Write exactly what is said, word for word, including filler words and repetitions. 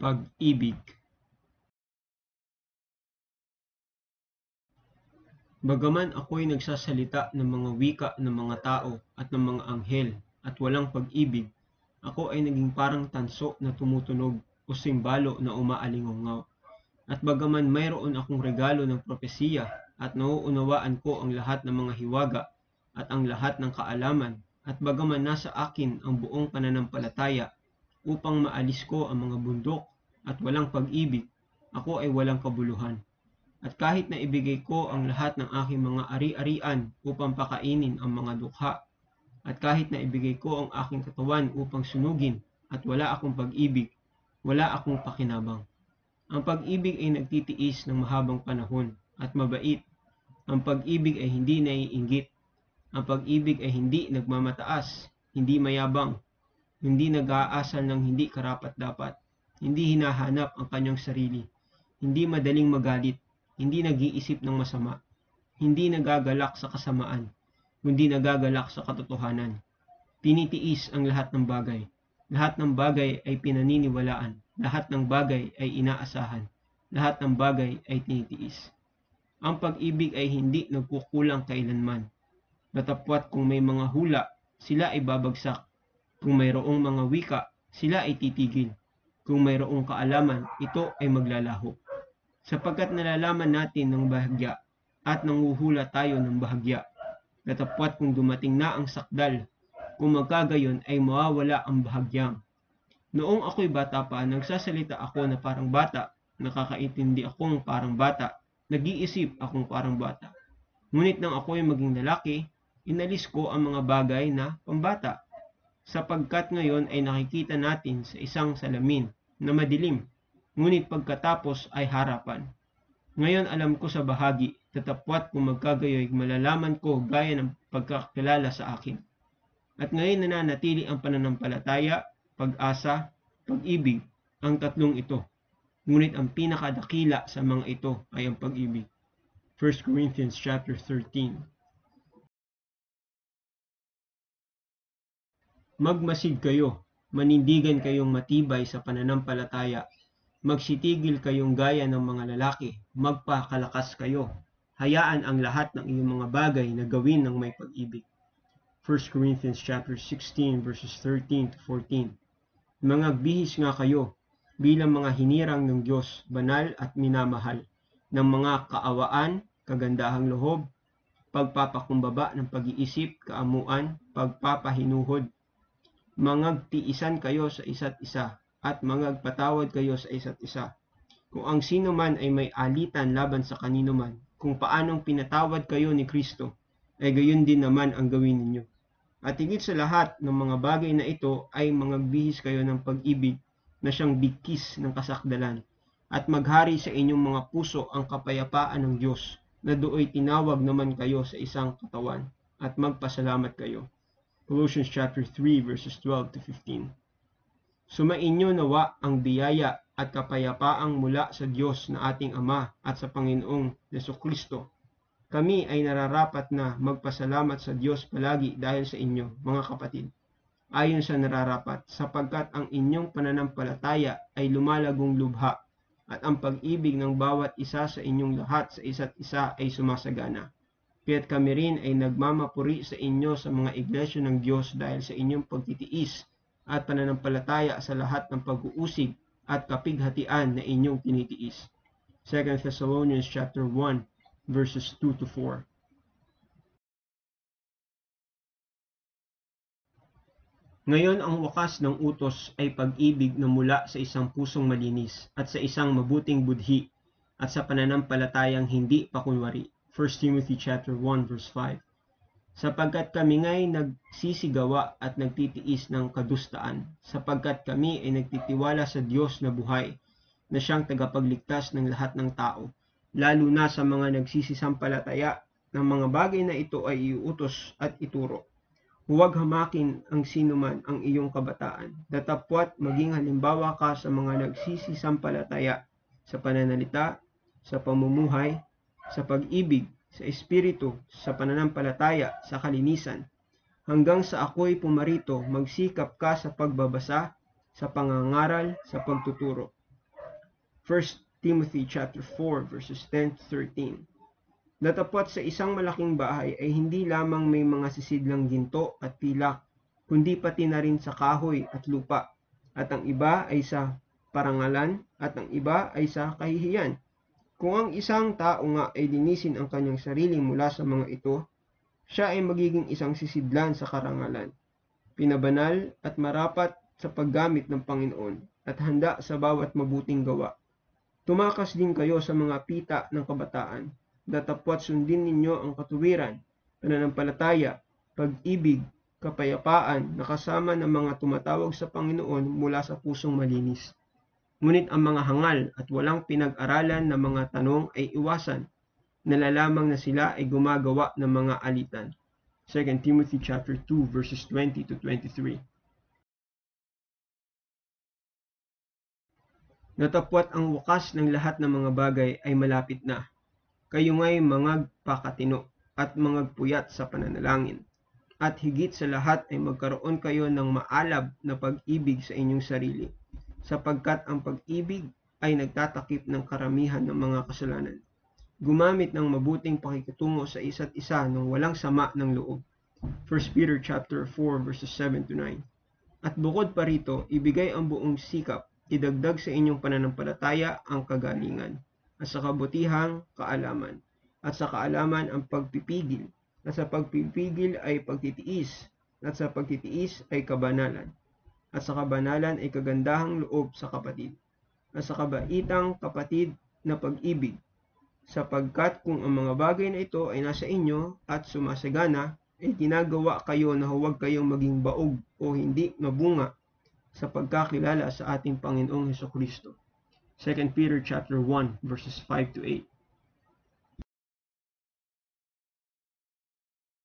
Pag-ibig. Bagaman ako'y nagsasalita ng mga wika ng mga tao at ng mga anghel at walang pag-ibig, ako ay naging parang tanso na tumutunog o simbalo na umaalingaw. At bagaman mayroon akong regalo ng propesiya at nauunawaan ko ang lahat ng mga hiwaga at ang lahat ng kaalaman, at bagaman nasa akin ang buong pananampalataya upang maalis ko ang mga bundok at walang pag-ibig, ako ay walang kabuluhan. At kahit na ibigay ko ang lahat ng aking mga ari-arian upang pakainin ang mga dukha, at kahit na ibigay ko ang aking katawan upang sunugin, at wala akong pag-ibig, wala akong pakinabang. Ang pag-ibig ay nagtitiis ng mahabang panahon at mabait. Ang pag-ibig ay hindi naiinggit. Ang pag-ibig ay hindi nagmamataas, hindi mayabang, hindi nag-aasal ng hindi karapat-dapat, hindi hinahanap ang kanyang sarili, hindi madaling magalit, hindi nag-iisip ng masama, hindi nagagalak sa kasamaan, kundi nagagalak sa katotohanan. Tinitiis ang lahat ng bagay. Lahat ng bagay ay pinaniniwalaan. Lahat ng bagay ay inaasahan. Lahat ng bagay ay tinitiis. Ang pag-ibig ay hindi nagkukulang kailanman. Datapwat kung may mga hula, sila ay babagsak. Kung mayroong mga wika, sila ay titigil. Kung mayroong kaalaman, ito ay maglalaho. Sapagkat nalalaman natin ng bahagya at nanguhula tayo ng bahagya. Datapwat kung dumating na ang sakdal, kung magkagayon ay mawawala ang bahagyang. Noong ako'y bata pa, nagsasalita ako na parang bata, nakakaintindi akong parang bata, nag-iisip akong parang bata. Ngunit nang ako'y maging lalaki, inalis ko ang mga bagay na pambata, sapagkat ngayon ay nakikita natin sa isang salamin na madilim, ngunit pagkatapos ay harapan. Ngayon alam ko sa bahagi, tatapwat kung magkagayoy malalaman ko gaya ng pagkakilala sa akin. At ngayon nananatili ang pananampalataya, pag-asa, pag-ibig, ang tatlong ito. Ngunit ang pinakadakila sa mga ito ay ang pag-ibig. First Corinthians chapter thirteen. Magmasid kayo, manindigan kayong matibay sa pananampalataya. Magsitigil kayong gaya ng mga lalaki, magpakalakas kayo. Hayaan ang lahat ng iyong mga bagay na gawin ng may pag-ibig. First Corinthians chapter sixteen verses thirteen to fourteen. Mga bihis nga kayo bilang mga hinirang ng Diyos, banal at minamahal, ng mga kaawaan, kagandahang loob, pagpapakumbaba ng pag-iisip, kaamuan, pagpapahinuhod. Mangagtiisan kayo sa isa't isa at mangagpatawad kayo sa isa't isa. Kung ang sino man ay may alitan laban sa kanino man, kung paanong pinatawad kayo ni Kristo, ay gayon din naman ang gawin ninyo. At higit sa lahat ng mga bagay na ito ay mangagbihis kayo ng pag-ibig na siyang bigkis ng kasakdalan, at maghari sa inyong mga puso ang kapayapaan ng Diyos, na dooy tinawag naman kayo sa isang katawan, at magpasalamat kayo. Colossians chapter three verses twelve to fifteen. Sumainyo nawa ang biyaya at kapayapaang mula sa Diyos na ating Ama at sa Panginoong Jesucristo. Kami ay nararapat na magpasalamat sa Diyos palagi dahil sa inyo, mga kapatid. Ayon sa nararapat, sapagkat ang inyong pananampalataya ay lumalagong lubha, at ang pag-ibig ng bawat isa sa inyong lahat sa isa't isa ay sumasagana. Kaya't kami rin ay nagmamapuri sa inyo sa mga iglesia ng Diyos dahil sa inyong pagtitiis at pananampalataya sa lahat ng pag-uusig at kapighatian na inyong tinitiis. Second Thessalonians chapter one verses two to four. Ngayon ang wakas ng utos ay pag-ibig na mula sa isang pusong malinis at sa isang mabuting budhi at sa pananampalatayang hindi pakunwari. First Timothy chapter one verse five. Sapagkat kami nga'y nagsisigawa at nagtitiis ng kadustaan, sapagkat kami ay nagtitiwala sa Diyos na buhay, na siyang tagapagligtas ng lahat ng tao, lalo na sa mga nagsisisampalataya ng mga bagay na ito ay iuutos at ituro. Huwag hamakin ang sinuman ang iyong kabataan, datapwat maging halimbawa ka sa mga nagsisisampalataya, sa pananalita, sa pamumuhay, sa pag-ibig, sa espiritu, sa pananampalataya, sa kalinisan. Hanggang sa ako'y pumarito, magsikap ka sa pagbabasa, sa pangangaral, sa pagtuturo. First Timothy chapter four verses ten to thirteen. Datapwat sa isang malaking bahay ay hindi lamang may mga sisidlang ginto at pilak, kundi pati na rin sa kahoy at lupa, at ang iba ay sa parangalan at ang iba ay sa kahihiyan. Kung ang isang tao nga ay linisin ang kanyang sarili mula sa mga ito, siya ay magiging isang sisidlan sa karangalan, pinabanal at marapat sa paggamit ng Panginoon at handa sa bawat mabuting gawa. Tumakas din kayo sa mga pita ng kabataan, datapwat sundin ninyo ang katuwiran, pananampalataya, pag-ibig, kapayapaan na kasama ng mga tumatawag sa Panginoon mula sa pusong malinis. Ngunit ang mga hangal at walang pinag-aralan na mga tanong ay iwasan, nalalamang na sila ay gumagawa ng mga alitan. Second Timothy chapter two verses twenty to twenty-three. Natapwat ang wakas ng lahat ng mga bagay ay malapit na. Kayo nga'y mangagpakatino at mangagpuyat sa pananalangin. At higit sa lahat ay magkaroon kayo ng maalab na pag-ibig sa inyong sarili, sapagkat ang pag-ibig ay nagtatakip ng karamihan ng mga kasalanan. Gumamit ng mabuting pakikitungo sa isa't isa ng walang sama ng loob. First Peter chapter four verses seven to nine. At bukod pa rito, ibigay ang buong sikap, idagdag sa inyong pananampalataya ang kagalingan, at sa kabutihang kaalaman, at sa kaalaman ang pagpipigil, at sa pagpipigil ay pagtitiis, at sa pagtitiis ay kabanalan, at sa kabanalan ay kagandahang loob sa kapatid, at sa kabaitang kapatid na pag-ibig, sapagkat kung ang mga bagay na ito ay nasa inyo at sumasagana, ay ginagawa kayo na huwag kayong maging baog o hindi mabunga sa pagkakilala sa ating Panginoong Hesukristo. Second Peter chapter one verses five to eight.